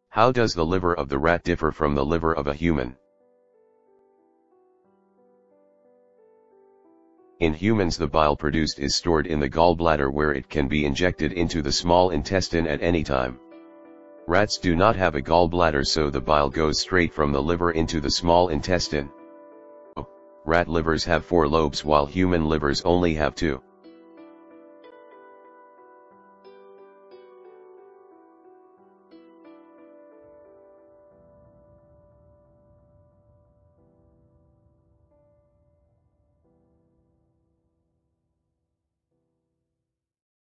How does the liver of the rat differ from the liver of a human? In humans, the bile produced is stored in the gallbladder, where it can be injected into the small intestine at any time. Rats do not have a gallbladder, so the bile goes straight from the liver into the small intestine. Rat livers have 4 lobes while human livers only have 2.